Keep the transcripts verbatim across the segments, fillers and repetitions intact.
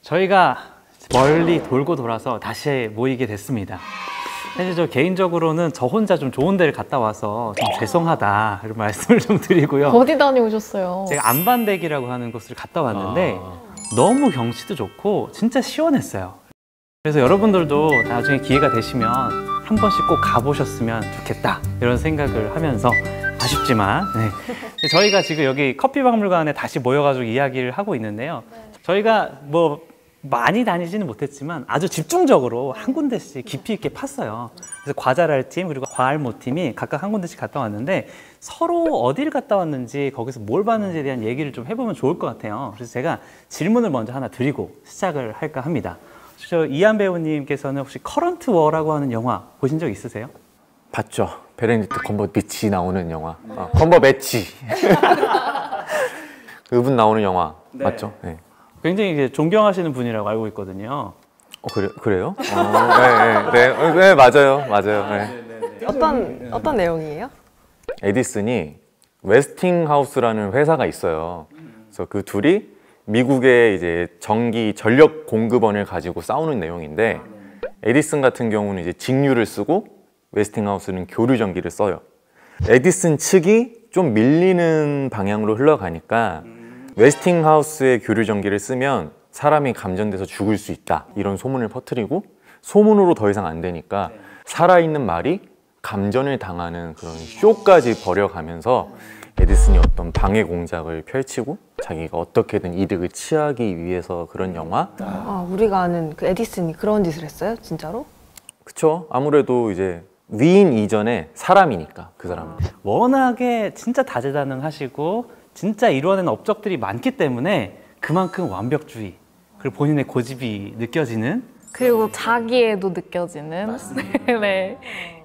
저희가 멀리 돌고 돌아서 다시 모이게 됐습니다. 사실 저 개인적으로는 저 혼자 좀 좋은 데를 갔다 와서 좀 죄송하다 이런 말씀을 좀 드리고요. 어디 다녀오셨어요? 제가 안반대기라고 하는 곳을 갔다 왔는데 아. 너무 경치도 좋고 진짜 시원했어요. 그래서 여러분들도 나중에 기회가 되시면 한 번씩 꼭 가보셨으면 좋겠다 이런 생각을 하면서 아쉽지만 네. 저희가 지금 여기 커피박물관에 다시 모여가지고 이야기를 하고 있는데요. 저희가 뭐 많이 다니지는 못했지만 아주 집중적으로 한 군데씩 깊이 있게 팠어요. 그래서 과자랄 팀 그리고 과알모 팀이 각각 한 군데씩 갔다 왔는데 서로 어디를 갔다 왔는지 거기서 뭘 봤는지에 대한 얘기를 좀 해보면 좋을 것 같아요. 그래서 제가 질문을 먼저 하나 드리고 시작을 할까 합니다. 저 이한 배우님께서는 혹시 커런트 워라고 하는 영화 보신 적 있으세요? 봤죠. 베네딕트 컴버비치 나오는 영화. 아, 컴버배치. 그분 나오는 영화 네. 맞죠? 네. 굉장히 이제 존경하시는 분이라고 알고 있거든요. 어 그래 그래요? 어, 네, 네, 네, 네, 맞아요, 맞아요. 네. 어떤 어떤 내용이에요? 에디슨이 웨스팅하우스라는 회사가 있어요. 그래서 그 둘이 미국의 이제 전기 전력 공급원을 가지고 싸우는 내용인데 에디슨 같은 경우는 이제 직류를 쓰고 웨스팅하우스는 교류 전기를 써요. 에디슨 측이 좀 밀리는 방향으로 흘러가니까 웨스팅하우스의 교류 전기를 쓰면 사람이 감전돼서 죽을 수 있다 이런 소문을 퍼뜨리고 소문으로 더 이상 안 되니까 살아있는 말이 감전을 당하는 그런 쇼까지 벌여가면서 에디슨이 어떤 방해 공작을 펼치고 자기가 어떻게든 이득을 취하기 위해서 그런 영화. 아, 우리가 아는 그 에디슨이 그런 짓을 했어요? 진짜로? 그쵸. 아무래도 이제 위인 이전에 사람이니까 그 사람은. 워낙에 진짜 다재다능하시고 진짜 이루어낸 업적들이 많기 때문에 그만큼 완벽주의 그리고 본인의 고집이 느껴지는 그리고 자기애도 느껴지는. 네.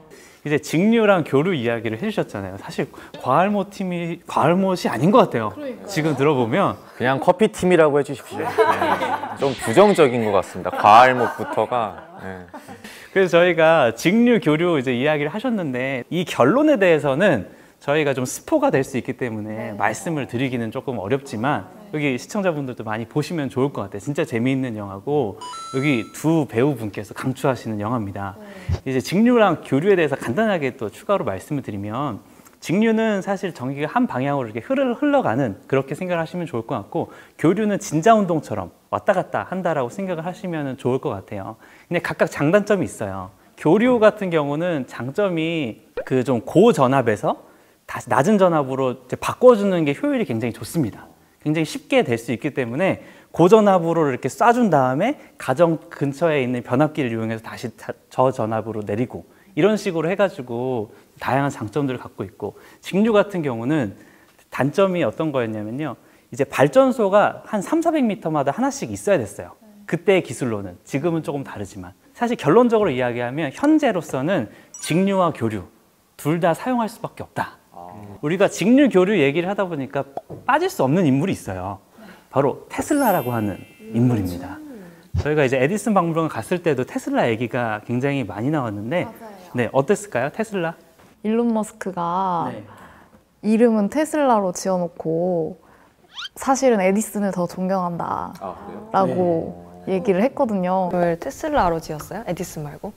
이제 직류랑 교류 이야기를 해주셨잖아요. 사실 과알모 팀이 과알못이 아닌 것 같아요. 그러니까요. 지금 들어보면 그냥 커피팀이라고 해주십시오. 네. 좀 부정적인 것 같습니다. 과알못부터가. 네. 그래서 저희가 직류 교류 이제 이야기를 하셨는데 이 결론에 대해서는 저희가 좀 스포가 될 수 있기 때문에 네. 말씀을 드리기는 조금 어렵지만 여기 시청자분들도 많이 보시면 좋을 것 같아요. 진짜 재미있는 영화고 여기 두 배우분께서 강추하시는 영화입니다. 네. 이제 직류랑 교류에 대해서 간단하게 또 추가로 말씀을 드리면 직류는 사실 전기가 한 방향으로 이렇게 흘러가는 그렇게 생각을 하시면 좋을 것 같고 교류는 진자운동처럼 왔다 갔다 한다라고 생각을 하시면 좋을 것 같아요. 근데 각각 장단점이 있어요. 교류 같은 경우는 장점이 그 좀 고전압에서 다시 낮은 전압으로 이제 바꿔주는 게 효율이 굉장히 좋습니다. 굉장히 쉽게 될 수 있기 때문에 고전압으로 이렇게 쏴준 다음에 가정 근처에 있는 변압기를 이용해서 다시 저전압으로 내리고 이런 식으로 해가지고 다양한 장점들을 갖고 있고 직류 같은 경우는 단점이 어떤 거였냐면요. 이제 발전소가 한 삼사백 미터마다 하나씩 있어야 됐어요. 그때의 기술로는. 지금은 조금 다르지만. 사실 결론적으로 이야기하면 현재로서는 직류와 교류 둘 다 사용할 수밖에 없다. 우리가 직류 교류 얘기를 하다 보니까 빠질 수 없는 인물이 있어요. 바로 테슬라라고 하는 인물입니다. 저희가 이제 에디슨 박물관 갔을 때도 테슬라 얘기가 굉장히 많이 나왔는데 맞아요. 네, 어땠을까요? 테슬라? 일론 머스크가 네. 이름은 테슬라로 지어놓고 사실은 에디슨을 더 존경한다 아, 그래요? 라고 네. 얘기를 했거든요. 왜 테슬라로 지었어요? 에디슨 말고?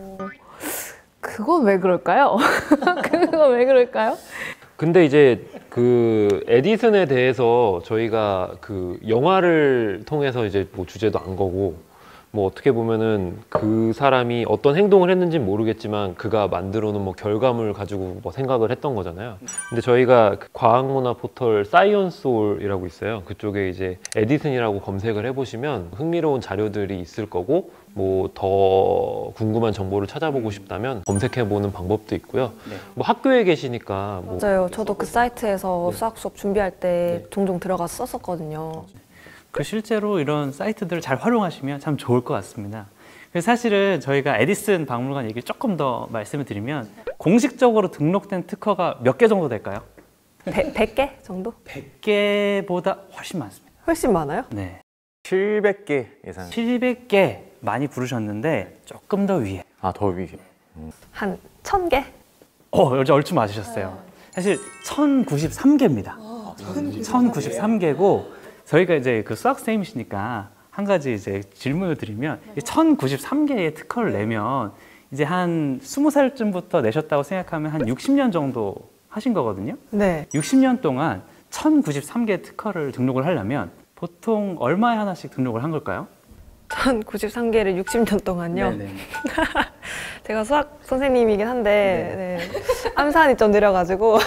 그건 왜 그럴까요? 그건 왜 그럴까요? 근데 이제 그 에디슨에 대해서 저희가 그 영화를 통해서 이제 뭐 주제도 안 거고 뭐 어떻게 보면은 그 사람이 어떤 행동을 했는지는 모르겠지만 그가 만들어 놓은 뭐 결과물을 가지고 뭐 생각을 했던 거잖아요. 근데 저희가 그 과학문화 포털 사이언스홀이라고 있어요. 그쪽에 이제 에디슨이라고 검색을 해보시면 흥미로운 자료들이 있을 거고 뭐 더 궁금한 정보를 찾아보고 싶다면 검색해보는 방법도 있고요. 네. 뭐 학교에 계시니까 뭐 맞아요. 저도 그 사이트에서 네. 수학 수업 준비할 때 네. 종종 들어가서 썼었거든요. 그 실제로 이런 사이트들을 잘 활용하시면 참 좋을 것 같습니다. 그래서 사실은 저희가 에디슨 박물관 얘기를 조금 더 말씀을 드리면 공식적으로 등록된 특허가 몇 개 정도 될까요? 백 개 정도? 백 개보다 훨씬 많습니다. 훨씬 많아요? 네. 칠백 개 예상. 칠백 개 많이 부르셨는데 조금 더 위에. 아, 더 위. 한 천 개? 어, 여자 얼추 맞으셨어요. 사실 천구십삼 개입니다. 천구십삼 개고 저희가 이제 그 수학 선생님이시니까 한 가지 이제 질문을 드리면 천구십삼 개의 특허를 내면 이제 한 스무 살쯤부터 내셨다고 생각하면 한 육십 년 정도 하신 거거든요. 네. 육십 년 동안 천구십삼 개 특허를 등록을 하려면 보통 얼마에 하나씩 등록을 한 걸까요? 천구십삼 개를 육십 년 동안요. 네네. 제가 수학 선생님이긴 한데 네. 암산이 좀 느려가지고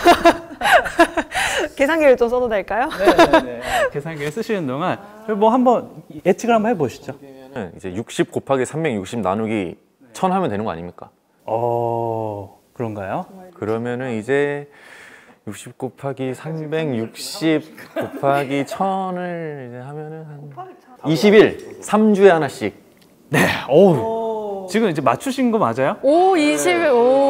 계산기를 좀 써도 될까요? 네네네. 계산기를 쓰시는 동안 뭐 한번 예측을 한번 해보시죠. 이제 육십 곱하기 삼백육십 나누기 천 하면 되는 거 아닙니까? 어 그런가요? 그러면은 이제 육십 곱하기 삼백육십 곱하기 천을 이제 하면은 한 이십일, 삼 주에 하나씩. 네. 어우 지금 이제 맞추신 거 맞아요? 오, 이십일,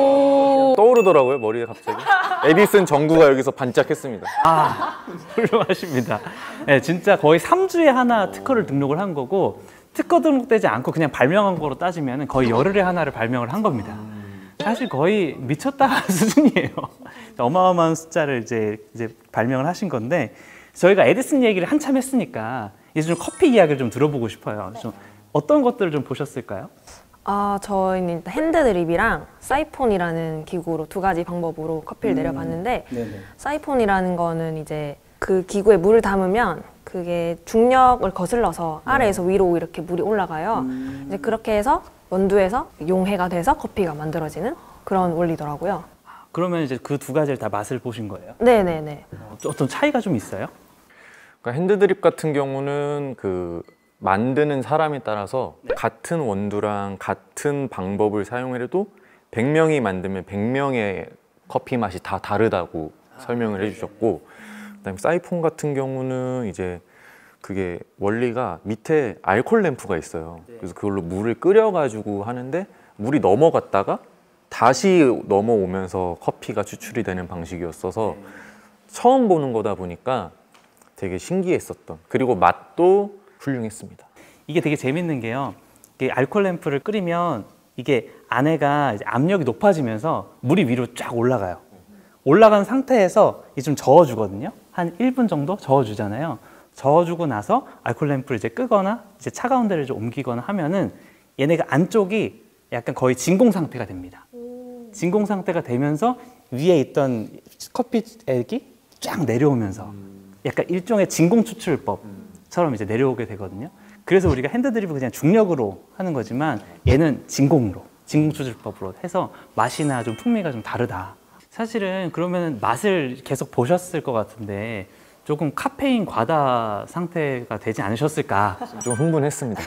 오. 떠오르더라고요, 머리에 갑자기. 에디슨 전구가 여기서 반짝했습니다. 아 훌륭하십니다. 네, 진짜 거의 삼 주에 하나 특허를 등록을 한 거고 특허 등록되지 않고 그냥 발명한 거로 따지면 거의 열흘에 하나를 발명을 한 겁니다. 사실 거의 미쳤다 수준이에요. 어마어마한 숫자를 이제 이제 발명을 하신 건데 저희가 에디슨 얘기를 한참 했으니까 이제 좀 커피 이야기를 좀 들어보고 싶어요. 좀 어떤 것들을 좀 보셨을까요? 아, 저희는 일단 핸드드립이랑 사이폰이라는 기구로 두 가지 방법으로 커피를 내려봤는데 네네. 사이폰이라는 거는 이제 그 기구에 물을 담으면 그게 중력을 거슬러서 아래에서 위로 이렇게 물이 올라가요. 이제 그렇게 해서 원두에서 용해가 돼서 커피가 만들어지는 그런 원리더라고요. 그러면 이제 그 두 가지를 다 맛을 보신 거예요? 네네네. 어, 어떤 차이가 좀 있어요? 그러니까 핸드드립 같은 경우는 그 만드는 사람에 따라서 같은 원두랑 같은 방법을 사용해도 백 명이 만들면 백 명의 커피 맛이 다 다르다고 설명을 해주셨고, 그다음에 사이폰 같은 경우는 이제 그게 원리가 밑에 알콜 램프가 있어요. 그래서 그걸로 물을 끓여가지고 하는데 물이 넘어갔다가 다시 넘어오면서 커피가 추출이 되는 방식이었어서 처음 보는 거다 보니까 되게 신기했었던, 그리고 맛도 훌륭했습니다. 이게 되게 재밌는 게요. 이게 알콜 램프를 끓이면 이게 안에가 이제 압력이 높아지면서 물이 위로 쫙 올라가요. 올라간 상태에서 이제 좀 저어주거든요. 한 일 분 정도 저어주잖아요. 저어주고 나서 알콜 램프를 이제 끄거나 이제 차가운 데를 좀 옮기거나 하면은 얘네가 안쪽이 약간 거의 진공 상태가 됩니다. 진공 상태가 되면서 위에 있던 커피액이 쫙 내려오면서 약간 일종의 진공 추출법처럼 이제 내려오게 되거든요. 그래서 우리가 핸드드립을 그냥 중력으로 하는 거지만 얘는 진공으로, 진공 추출법으로 해서 맛이나 좀 풍미가 좀 다르다. 사실은 그러면 맛을 계속 보셨을 것 같은데 조금 카페인 과다 상태가 되지 않으셨을까? 좀 흥분했습니다.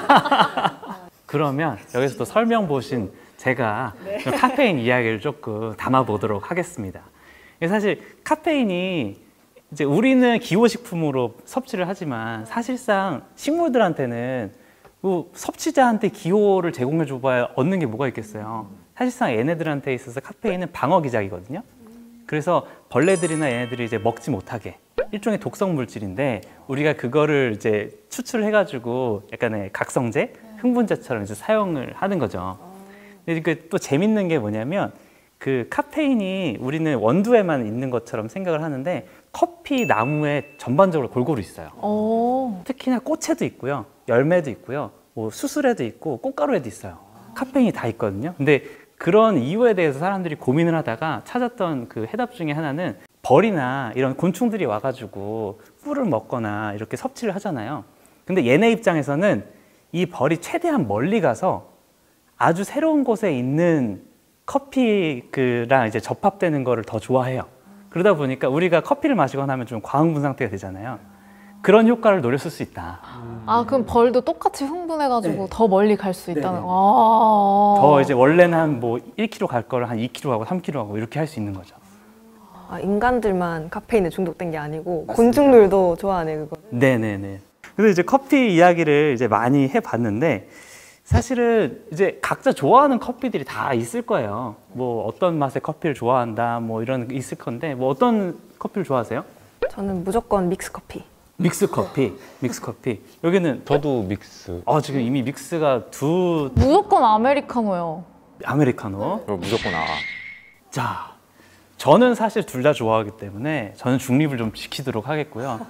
그러면 여기서 또 설명 보신 제가 좀 카페인 이야기를 조금 담아보도록 하겠습니다. 사실 카페인이 이제 우리는 기호식품으로 섭취를 하지만 사실상 식물들한테는 뭐 섭취자한테 기호를 제공해 줘봐야 얻는 게 뭐가 있겠어요. 사실상 얘네들한테 있어서 카페인은 방어 기작이거든요. 그래서 벌레들이나 얘네들이 이제 먹지 못하게 일종의 독성 물질인데 우리가 그거를 이제 추출을 해가지고 약간의 각성제, 흥분제처럼 이제 사용을 하는 거죠. 근데 그 또 재밌는 게 뭐냐면 그 카페인이 우리는 원두에만 있는 것처럼 생각을 하는데 커피 나무에 전반적으로 골고루 있어요. 오. 특히나 꽃에도 있고요, 열매도 있고요, 뭐 수술에도 있고 꽃가루에도 있어요. 카페인이 다 있거든요. 근데 그런 이유에 대해서 사람들이 고민을 하다가 찾았던 그 해답 중에 하나는 벌이나 이런 곤충들이 와가지고 꿀을 먹거나 이렇게 섭취를 하잖아요. 근데 얘네 입장에서는 이 벌이 최대한 멀리 가서 아주 새로운 곳에 있는 커피랑 이제 접합되는 거를 더 좋아해요. 그러다 보니까 우리가 커피를 마시거나 하면 좀 과흥분 상태가 되잖아요. 그런 효과를 노렸을 수 있다. 아, 그럼 벌도 똑같이 흥분해가지고 네. 더 멀리 갈 수 있다는. 네네. 아. 더 이제 원래는 한 뭐 일 킬로미터 갈 거를 한 이 킬로미터 하고 삼 킬로미터 하고 이렇게 할 수 있는 거죠. 아, 인간들만 카페인에 중독된 게 아니고 곤충들도 좋아하네 그거. 네네네. 그래서 이제 커피 이야기를 이제 많이 해봤는데 사실은 이제 각자 좋아하는 커피들이 다 있을 거예요. 뭐 어떤 맛의 커피를 좋아한다, 뭐 이런 게 있을 건데 뭐 어떤 커피를 좋아하세요? 저는 무조건 믹스 커피. 믹스 커피, 믹스 커피. 여기는 저도 믹스. 어 지금 이미 믹스가 두 무조건 아메리카노요. 아메리카노. 그럼 무조건 아. 자, 저는 사실 둘 다 좋아하기 때문에 저는 중립을 좀 지키도록 하겠고요.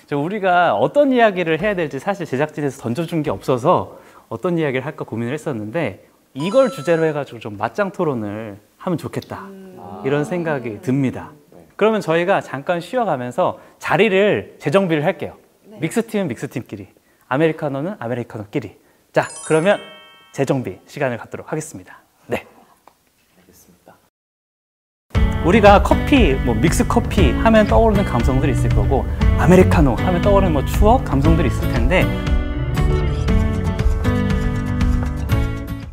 저 우리가 어떤 이야기를 해야 될지 사실 제작진에서 던져준 게 없어서 어떤 이야기를 할까 고민을 했었는데 이걸 주제로 해가지고 좀 맞짱 토론을 하면 좋겠다 이런 생각이 듭니다. 그러면 저희가 잠깐 쉬어가면서 자리를 재정비를 할게요. 믹스팀은 믹스팀끼리, 아메리카노는 아메리카노끼리. 자, 그러면 재정비 시간을 갖도록 하겠습니다. 네. 알겠습니다. 우리가 커피, 뭐 믹스 커피 하면 떠오르는 감성들이 있을 거고 아메리카노 하면 떠오르는 뭐 추억, 감성들이 있을 텐데